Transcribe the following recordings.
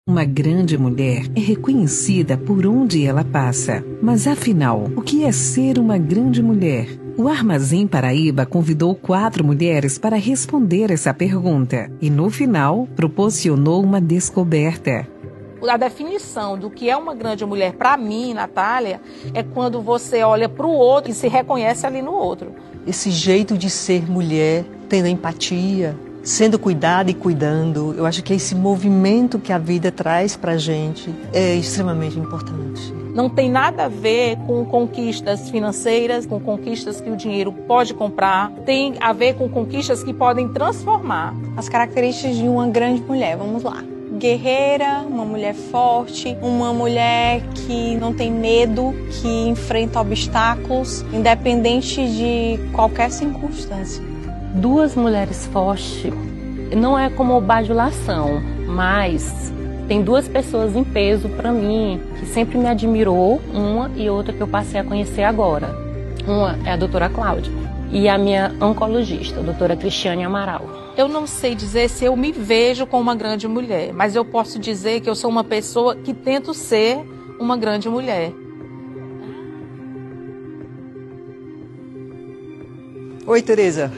Uma grande mulher é reconhecida por onde ela passa. Mas afinal, o que é ser uma grande mulher? O Armazém Paraíba convidou 4 mulheres para responder essa pergunta e, no final, proporcionou uma descoberta. A definição do que é uma grande mulher, para mim, Natália, é quando você olha para o outro e se reconhece ali no outro. Esse jeito de ser mulher, tendo empatia, sendo cuidada e cuidando, eu acho que esse movimento que a vida traz para a gente é extremamente importante. Não tem nada a ver com conquistas financeiras, com conquistas que o dinheiro pode comprar, tem a ver com conquistas que podem transformar. As características de uma grande mulher, vamos lá. Guerreira, uma mulher forte, uma mulher que não tem medo, que enfrenta obstáculos, independente de qualquer circunstância. 2 mulheres fortes não é como bajulação, mas tem 2 pessoas em peso para mim, que sempre me admirou, uma e outra que eu passei a conhecer agora. Uma é a doutora Cláudia e a minha oncologista, a doutora Cristiane Amaral. Eu não sei dizer se eu me vejo como uma grande mulher, mas eu posso dizer que eu sou uma pessoa que tento ser uma grande mulher. Oi, Tereza.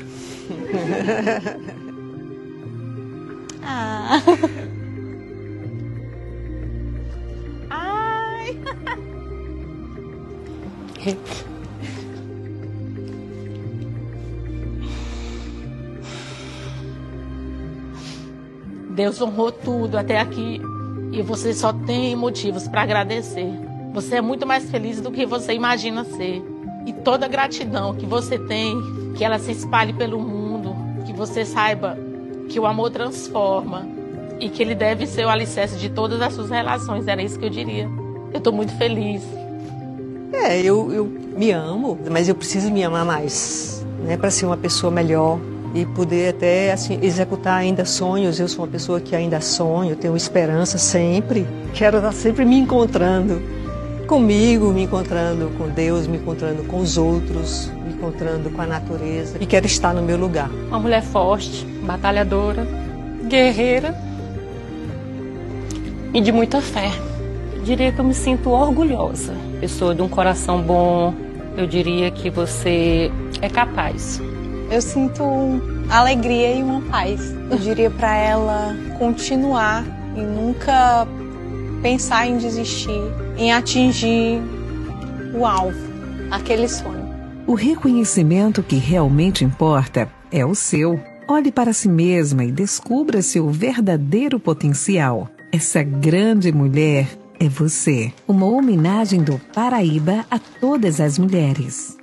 Ah. Ai. Deus honrou tudo até aqui e você só tem motivos para agradecer. Você é muito mais feliz do que você imagina ser. E toda a gratidão que você tem, que ela se espalhe pelo mundo, que você saiba que o amor transforma e que ele deve ser o alicerce de todas as suas relações. Era isso que eu diria. Eu estou muito feliz. Eu me amo, mas eu preciso me amar mais, né, para ser uma pessoa melhor e poder até assim, executar ainda sonhos. Eu sou uma pessoa que ainda sonho, tenho esperança sempre. Quero estar sempre me encontrando comigo, me encontrando com Deus, me encontrando com os outros, me encontrando com a natureza e quero estar no meu lugar. Uma mulher forte, batalhadora, guerreira e de muita fé. Diria que eu me sinto orgulhosa. Pessoa de um coração bom, eu diria que você é capaz. Eu sinto alegria e uma paz. Eu diria para ela continuar e nunca pensar em desistir, em atingir o alvo, aquele sonho. O reconhecimento que realmente importa é o seu. Olhe para si mesma e descubra seu verdadeiro potencial. Essa grande mulher é você. Uma homenagem do Paraíba a todas as mulheres.